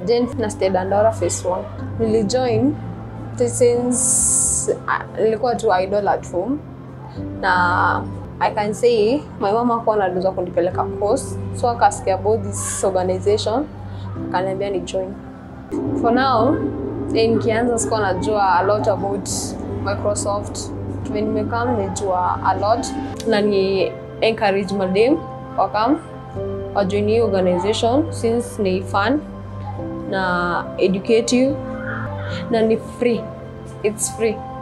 Then na stayed Dandora phase 1. Nilijoin since nilikuwa tu idol at home. Na I can say my mama kwa anaanza kunipeleka course. So akasikia about this organization, akaniambia ni join. For now, nikianza sikuwa najua a lot about Microsoft. When nimekam najua a lot na ni encourage madem wakam join the organization since ni fun na educative na ni free. It's free.